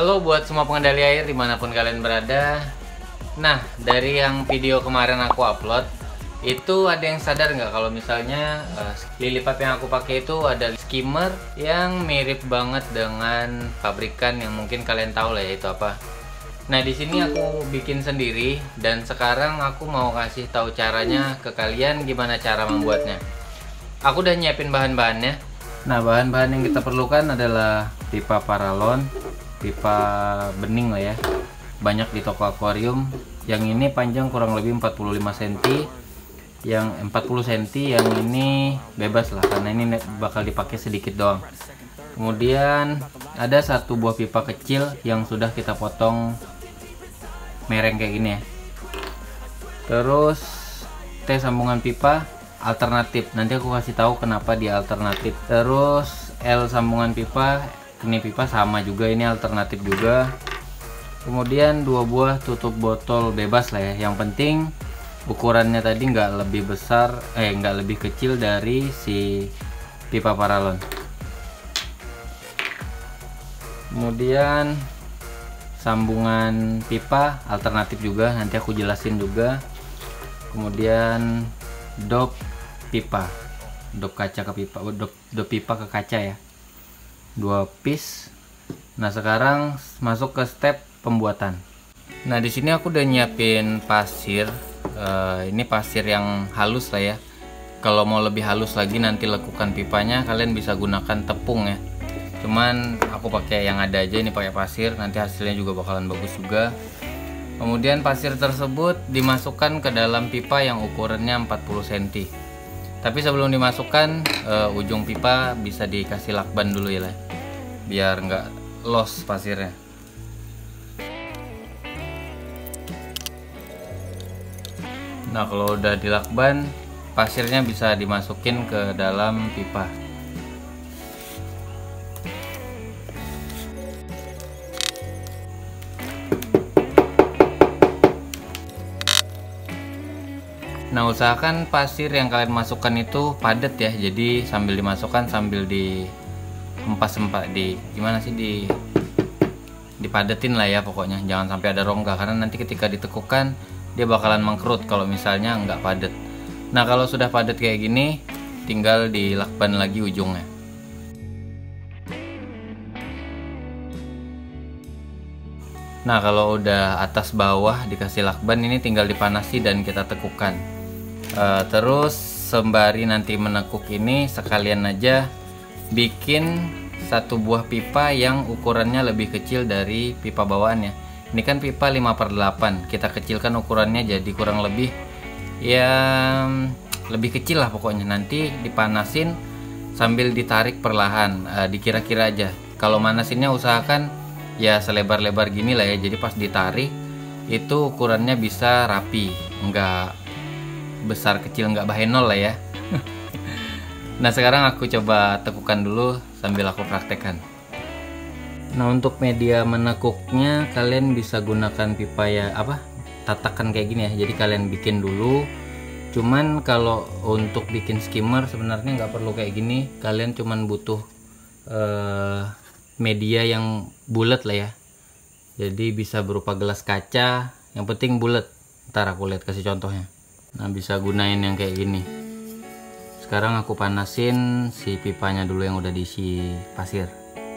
Halo buat semua pengendali air dimanapun kalian berada. Nah, dari yang video kemarin aku upload, itu ada yang sadar nggak kalau misalnya lili pipe yang aku pakai itu ada skimmer yang mirip banget dengan pabrikan yang mungkin kalian tahu lah ya itu apa. Nah, di sini aku bikin sendiri dan sekarang aku mau kasih tahu caranya ke kalian gimana cara membuatnya. Aku udah nyiapin bahan-bahannya. Nah, bahan-bahan yang kita perlukan adalah pipa paralon, pipa bening lah ya, banyak di toko akuarium. Yang ini panjang kurang lebih 45 cm, yang 40 cm, yang ini bebas lah karena ini bakal dipakai sedikit doang. Kemudian ada satu buah pipa kecil yang sudah kita potong mereng kayak gini ya. Terus T sambungan pipa alternatif, nanti aku kasih tahu kenapa dia alternatif. Terus L sambungan pipa, ini pipa sama juga, ini alternatif juga. Kemudian 2 buah tutup botol bebas lah ya, yang penting ukurannya tadi nggak lebih besar, nggak lebih kecil dari si pipa paralon. Kemudian sambungan pipa alternatif juga, nanti aku jelasin juga. Kemudian dop pipa, dop kaca ke pipa, dop pipa ke kaca ya, 2 piece. Nah, sekarang masuk ke step pembuatan. Nah, di sini aku udah nyiapin pasir. Ini pasir yang halus lah ya. Kalau mau lebih halus lagi nanti lekukan pipanya, kalian bisa gunakan tepung ya. Cuman aku pakai yang ada aja, ini pakai pasir, nanti hasilnya juga bakalan bagus juga. Kemudian pasir tersebut dimasukkan ke dalam pipa yang ukurannya 40 cm. Tapi sebelum dimasukkan, ujung pipa bisa dikasih lakban dulu ya, biar nggak los pasirnya. Nah, kalau udah dilakban, pasirnya bisa dimasukin ke dalam pipa. Nah, usahakan pasir yang kalian masukkan itu padat ya. Jadi sambil dimasukkan sambil dihempas-hempas, dipadetin lah ya pokoknya. Jangan sampai ada rongga karena nanti ketika ditekukan dia bakalan mengkerut kalau misalnya nggak padat. Nah, kalau sudah padat kayak gini, tinggal dilakban lagi ujungnya. Nah, kalau udah atas bawah dikasih lakban, ini tinggal dipanasi dan kita tekukan. Terus sembari nanti menekuk ini, sekalian aja bikin satu buah pipa yang ukurannya lebih kecil dari pipa bawaannya. Ini kan pipa 5/8, kita kecilkan ukurannya jadi kurang lebih ya lebih kecil lah pokoknya. Nanti dipanasin sambil ditarik perlahan, dikira-kira aja. Kalau manasinnya usahakan ya selebar-lebar gini lah ya, jadi pas ditarik itu ukurannya bisa rapi, nggak besar kecil, nggak bahenol lah ya. Nah, sekarang aku coba tekukan dulu sambil aku praktekkan. Nah, untuk media menekuknya kalian bisa gunakan pipa ya tatakan kayak gini ya. Jadi kalian bikin dulu. Cuman kalau untuk bikin skimmer sebenarnya nggak perlu kayak gini. Kalian cuman butuh media yang bulat lah ya. Jadi bisa berupa gelas kaca, yang penting bulat. Ntar aku lihat kasih contohnya. Nah, bisa gunain yang kayak gini. Sekarang aku panasin si pipanya dulu yang udah diisi pasir.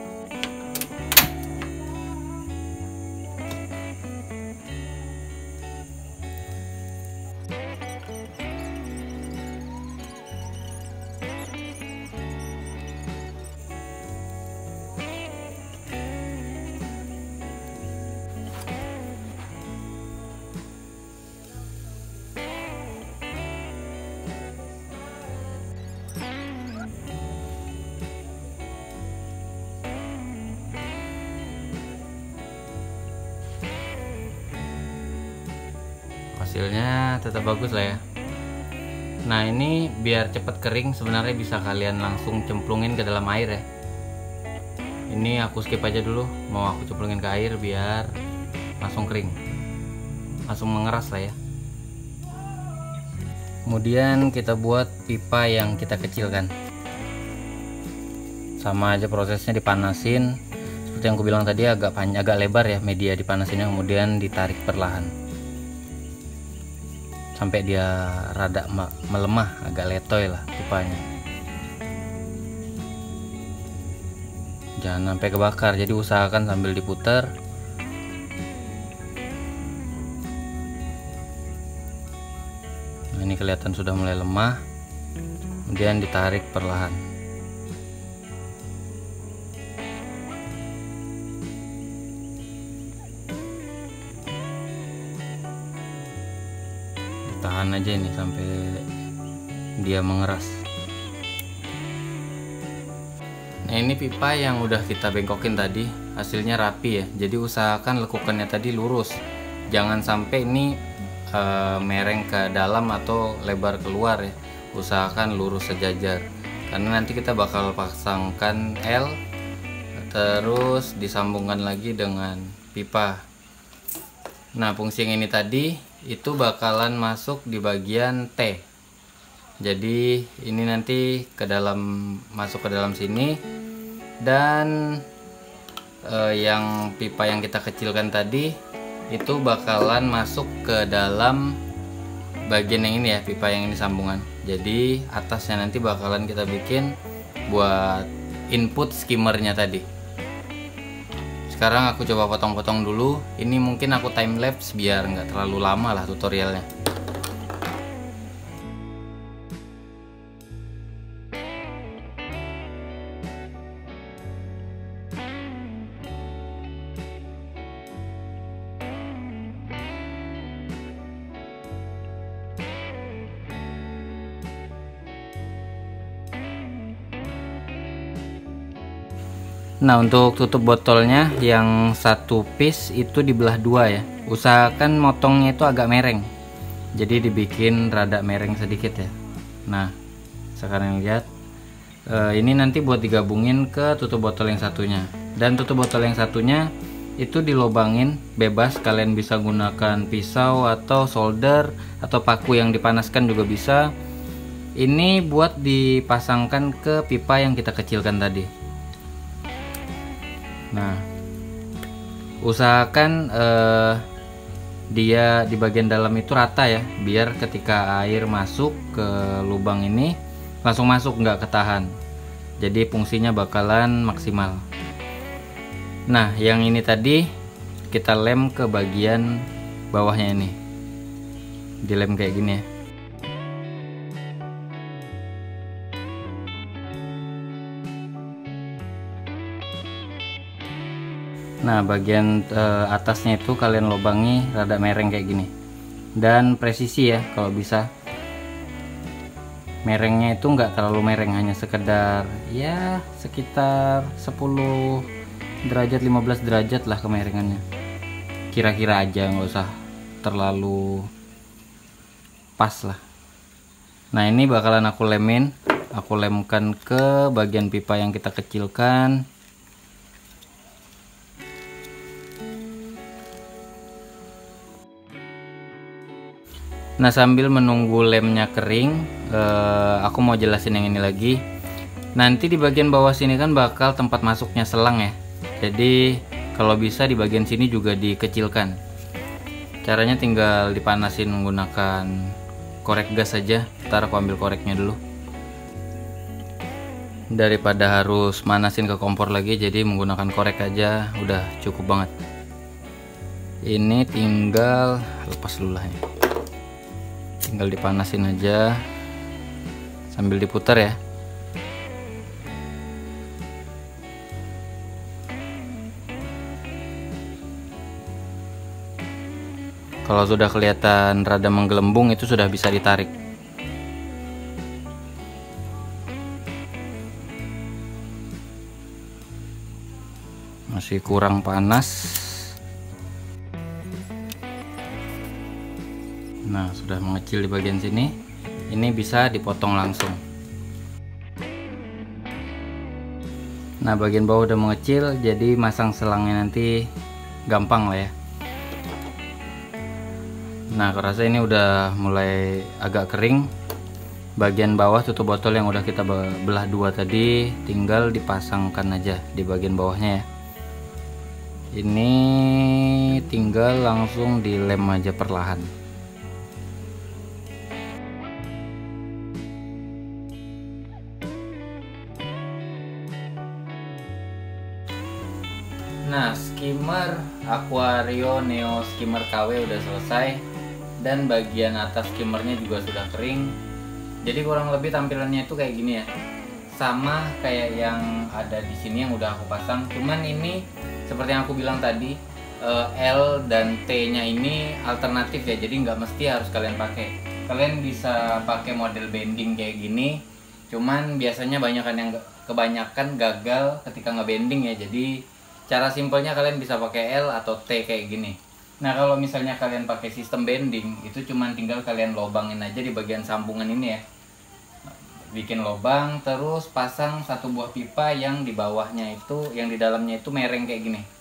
Hasilnya tetap bagus lah ya. Nah, ini biar cepat kering sebenarnya bisa kalian langsung cemplungin ke dalam air ya. Ini aku skip aja dulu, mau aku cemplungin ke air biar langsung kering, langsung mengeras lah ya. Kemudian kita buat pipa yang kita kecilkan. Sama aja prosesnya, dipanasin seperti yang aku bilang tadi, agak panjang, agak lebar ya media dipanasinnya, kemudian ditarik perlahan sampai dia rada melemah, agak letoy lah pipanya. Jangan sampai kebakar, jadi usahakan sambil diputar. Nah, ini kelihatan sudah mulai lemah, kemudian ditarik perlahan. Ditahan aja ini sampai dia mengeras. Nah, ini pipa yang udah kita bengkokin tadi, hasilnya rapi ya. Jadi usahakan lekukannya tadi lurus, jangan sampai ini mereng ke dalam atau lebar keluar ya. Usahakan lurus sejajar, karena nanti kita bakal pasangkan L, terus disambungkan lagi dengan pipa. Nah, fungsi yang ini tadi itu bakalan masuk di bagian T. Jadi ini nanti masuk ke dalam sini, dan yang pipa yang kita kecilkan tadi itu bakalan masuk ke dalam bagian yang ini ya, pipa yang ini sambungan. Jadi atasnya nanti bakalan kita bikin buat input skimmernya tadi. Sekarang aku coba potong-potong dulu. Ini mungkin aku time lapse biar nggak terlalu lama lah tutorialnya. Nah, untuk tutup botolnya yang satu piece itu dibelah dua ya. Usahakan motongnya itu agak mereng, jadi dibikin rada mereng sedikit ya. Nah, sekarang lihat, ini nanti buat digabungin ke tutup botol yang satunya. Dan tutup botol yang satunya itu dilobangin bebas, kalian bisa gunakan pisau atau solder atau paku yang dipanaskan juga bisa. Ini buat dipasangkan ke pipa yang kita kecilkan tadi. Nah, usahakan dia di bagian dalam itu rata ya, biar ketika air masuk ke lubang ini langsung masuk, nggak ketahan. Jadi fungsinya bakalan maksimal. Nah, yang ini tadi kita lem ke bagian bawahnya ini, dilem kayak gini ya. Nah, bagian atasnya itu kalian lobangi rada mereng kayak gini, dan presisi ya kalau bisa. Merengnya itu nggak terlalu mereng, hanya sekedar ya sekitar 10 derajat 15 derajat lah kemerengannya, kira-kira aja, nggak usah terlalu pas lah. Nah, ini bakalan aku lemkan ke bagian pipa yang kita kecilkan. Nah, sambil menunggu lemnya kering, aku mau jelasin yang ini lagi. Nanti di bagian bawah sini kan bakal tempat masuknya selang ya. Jadi kalau bisa di bagian sini juga dikecilkan. Caranya tinggal dipanasin menggunakan korek gas saja. Ntar aku ambil koreknya dulu. Daripada harus manasin ke kompor lagi, jadi menggunakan korek aja udah cukup banget. Ini tinggal lepas dulu lah ya. Tinggal dipanasin aja sambil diputar ya. Kalau sudah kelihatan rada menggelembung, itu sudah bisa ditarik. Masih kurang panas. Nah, sudah mengecil di bagian sini. Ini bisa dipotong langsung. Nah, bagian bawah udah mengecil, jadi masang selangnya nanti gampang lah ya. Nah, aku rasa ini udah mulai agak kering. Bagian bawah tutup botol yang udah kita belah dua tadi tinggal dipasangkan aja di bagian bawahnya ya. Ini tinggal langsung dilem aja perlahan. Nah, skimmer Aquario Neo Skimmer KW udah selesai, dan bagian atas skimmernya juga sudah kering. Jadi kurang lebih tampilannya itu kayak gini ya, sama kayak yang ada di sini yang udah aku pasang. Cuman ini seperti yang aku bilang tadi, L dan T-nya ini alternatif ya, jadi nggak mesti harus kalian pakai. Kalian bisa pakai model bending kayak gini, cuman biasanya kebanyakan gagal ketika ngebending ya. Jadi cara simpelnya kalian bisa pakai L atau T kayak gini. Nah, kalau misalnya kalian pakai sistem bending, itu cuman tinggal kalian lobangin aja di bagian sambungan ini ya. Bikin lobang, terus pasang satu buah pipa yang di bawahnya itu, yang di dalamnya itu mereng kayak gini.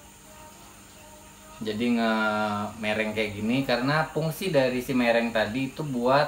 Jadi mereng kayak gini karena fungsi dari si mereng tadi itu buat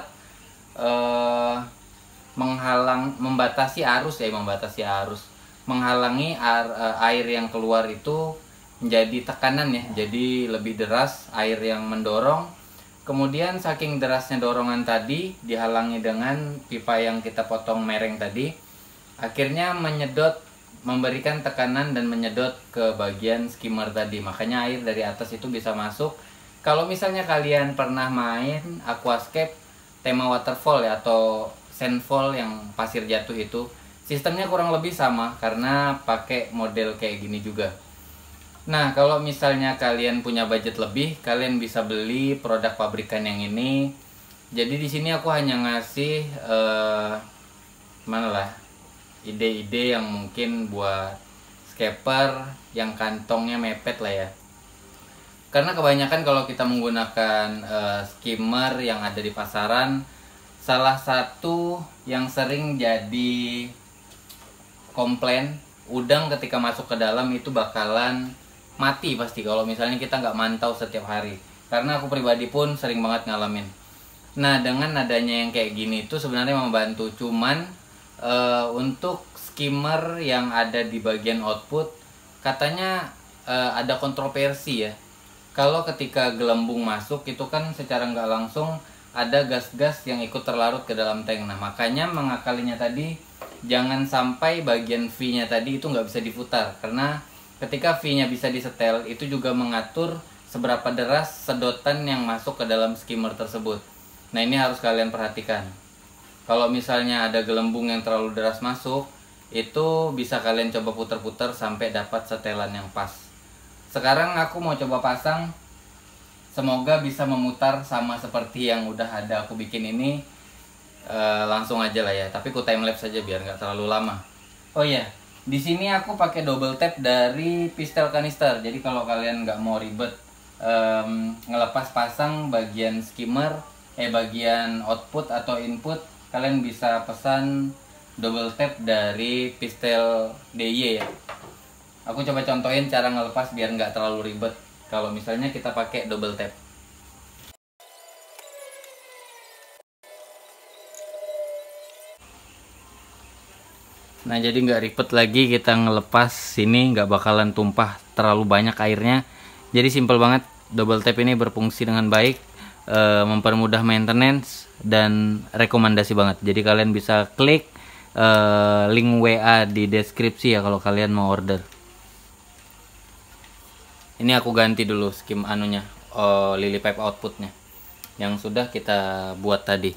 membatasi arus, menghalangi air yang keluar itu menjadi tekanan ya, jadi lebih deras air yang mendorong. Kemudian saking derasnya dorongan tadi dihalangi dengan pipa yang kita potong mereng tadi, akhirnya memberikan tekanan dan menyedot ke bagian skimmer tadi. Makanya air dari atas itu bisa masuk. Kalau misalnya kalian pernah main aquascape tema waterfall ya, atau sandfall yang pasir jatuh itu, sistemnya kurang lebih sama karena pakai model kayak gini juga. Nah, kalau misalnya kalian punya budget lebih, kalian bisa beli produk pabrikan yang ini. Jadi di sini aku hanya ngasih ide-ide yang mungkin buat scaper yang kantongnya mepet lah ya. Karena kebanyakan kalau kita menggunakan skimmer yang ada di pasaran, salah satu yang sering jadi komplain, udang ketika masuk ke dalam itu bakalan mati pasti kalau misalnya kita nggak mantau setiap hari. Karena aku pribadi pun sering banget ngalamin. Nah, dengan adanya yang kayak gini itu sebenarnya membantu. Cuman untuk skimmer yang ada di bagian output, katanya ada kontroversi ya. Kalau ketika gelembung masuk itu kan secara nggak langsung ada gas-gas yang ikut terlarut ke dalam tank. Nah, makanya mengakalinya tadi, jangan sampai bagian V-nya tadi itu nggak bisa diputar. Karena ketika V-nya bisa disetel, itu juga mengatur seberapa deras sedotan yang masuk ke dalam skimmer tersebut. Nah, ini harus kalian perhatikan. Kalau misalnya ada gelembung yang terlalu deras masuk, itu bisa kalian coba putar-putar sampai dapat setelan yang pas. Sekarang aku mau coba pasang. Semoga bisa memutar sama seperti yang udah ada aku bikin ini. Langsung aja lah ya, tapi aku timelapse saja biar nggak terlalu lama. Oh iya, di sini aku pakai double tap dari pistel kanister. Jadi kalau kalian nggak mau ribet ngelepas pasang bagian skimmer, bagian output atau input, kalian bisa pesan double tap dari pistel DIY ya. Aku coba contohin cara ngelepas biar nggak terlalu ribet kalau misalnya kita pakai double tap. Nah, jadi nggak ribet lagi kita ngelepas sini, nggak bakalan tumpah terlalu banyak airnya. Jadi simple banget, double tap ini berfungsi dengan baik, mempermudah maintenance dan rekomendasi banget. Jadi kalian bisa klik link WA di deskripsi ya kalau kalian mau order. Ini aku ganti dulu skim anunya, lily pipe outputnya yang sudah kita buat tadi.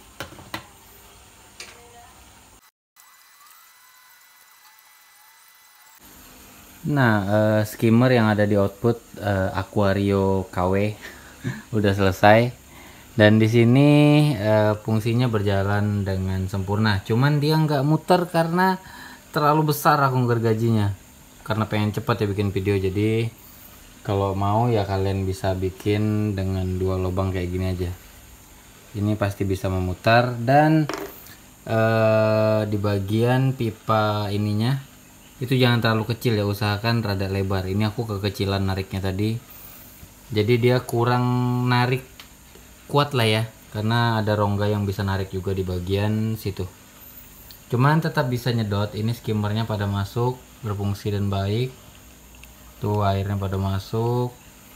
Nah, skimmer yang ada di output Aquario KW udah selesai, dan di sini fungsinya berjalan dengan sempurna. Cuman dia nggak muter karena terlalu besar akung gergajinya. Karena pengen cepat ya bikin video, jadi kalau mau ya kalian bisa bikin dengan 2 lubang kayak gini aja. Ini pasti bisa memutar, dan di bagian pipa ininya itu jangan terlalu kecil ya, usahakan rada lebar. Ini aku kekecilan nariknya tadi, jadi dia kurang narik kuat lah ya, karena ada rongga yang bisa narik juga di bagian situ. Cuman tetap bisa nyedot. Ini skimmernya pada masuk, berfungsi dan baik. Tuh airnya pada masuk.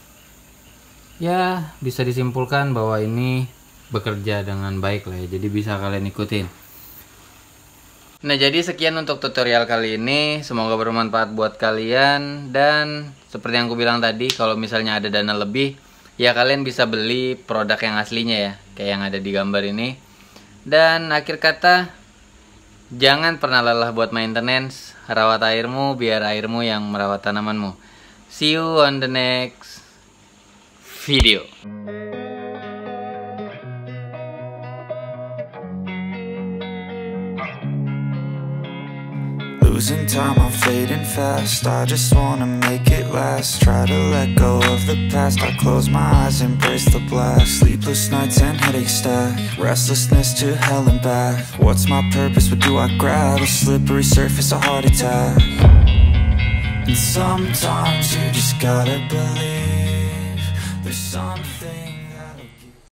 Ya, bisa disimpulkan bahwa ini bekerja dengan baik lah ya. Jadi bisa kalian ikutin. Nah, jadi sekian untuk tutorial kali ini. Semoga bermanfaat buat kalian. Dan seperti yang aku bilang tadi, kalau misalnya ada dana lebih, ya kalian bisa beli produk yang aslinya ya, kayak yang ada di gambar ini. Dan akhir kata, jangan pernah lelah buat maintenance. Rawat airmu biar airmu yang merawat tanamanmu. See you on the next video. Losing time, I'm fading fast. I just wanna make it last. Try to let go of the past. I close my eyes, embrace the blast. Sleepless nights and headaches stack. Restlessness to hell and back. What's my purpose? What do I grab? A slippery surface, a heart attack. And sometimes you just gotta believe there's something